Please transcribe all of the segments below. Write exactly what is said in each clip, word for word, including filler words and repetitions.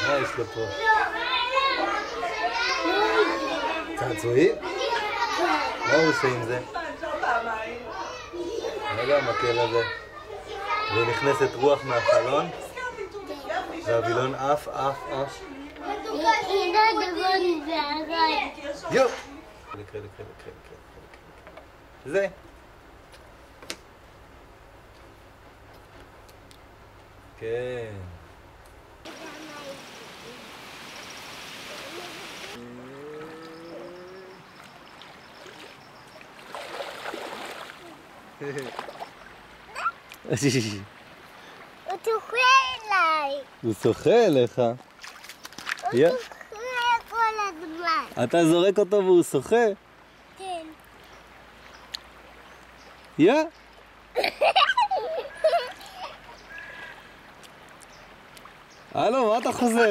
מה יש לו פה? צעצועים? מה הוא עושה עם זה? מה זה המקל הזה? ונכנסת רוח מהחלון? והווילון עף, עף, עף. יו! זה. כן. הוא שוחה אליי. הוא שוחה אליך? הוא שוחה כל הזמן. אתה זורק אותו והוא שוחה? כן. יא? הלו, מה אתה חוזר?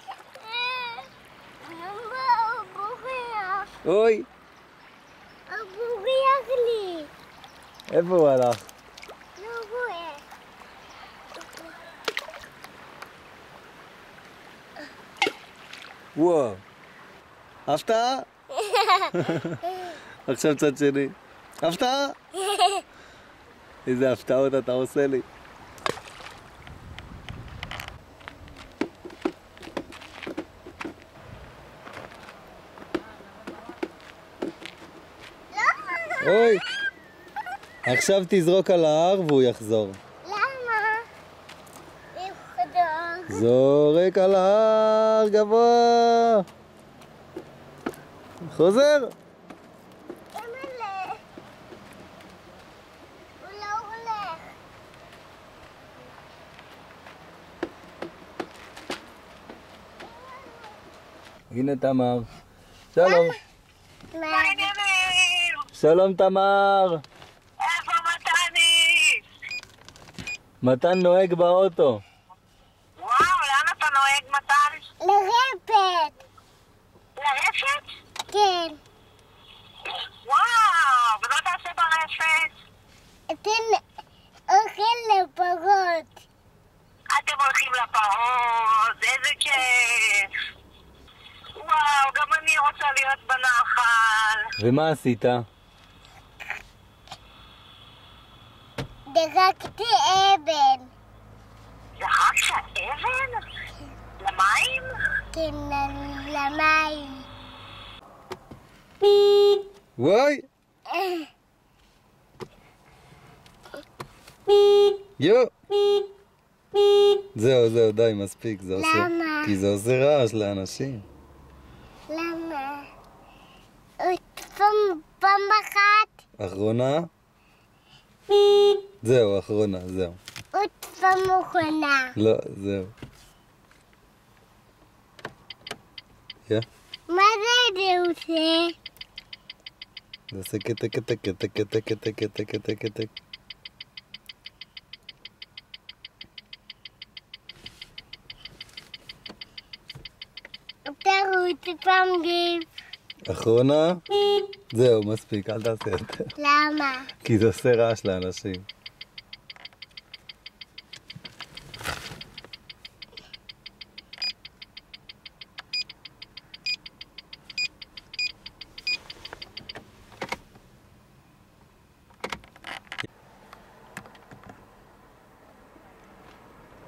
הוא בורח. אוי, הוא בורח לי. איפה הוא הלך? לא רואה. וואו. הפתעה? עכשיו צד שני. הפתעה? איזה הפתעות אתה עושה לי. אוי, עכשיו תזרוק על ההר והוא יחזור. למה? יחזור. זורק על ההר גבוה. חוזר. אמא'לה. הוא לא הולך. הנה תמר. שלום. מה? שלום תמר. איפה מתני? מתן נוהג באוטו. וואו, לאן אתה נוהג מתן? לרפת. לרפת? כן. וואו, ומה תעשה ברפת? אתן אוכל לפרות. אתם הולכים לפרות, איזה כיף. וואו, גם אני רוצה להיות בנחל. ומה עשית? דרקתי אבן. זרקת אבן? למים? כן, למים. וואי. יו. זהו, זהו, די, מספיק. זה עושה... למה? כי זה עושה רעש לאנשים. למה? עוד פעם, פעם אחת? אחרונה? זהו, אחרונה, זהו. עוד פעם אחרונה. לא, זהו. יא. מה זה זה עושה? זה עושה קטק, קטק, קטק, קטק, קטק, קטק, קטק, קטק. אתה רוצה פעם גיב? אחרונה? זהו, מספיק, אל תעשה יותר. למה? כי זה עושה רעש לאנשים.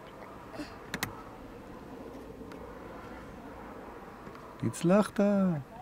הצלחת.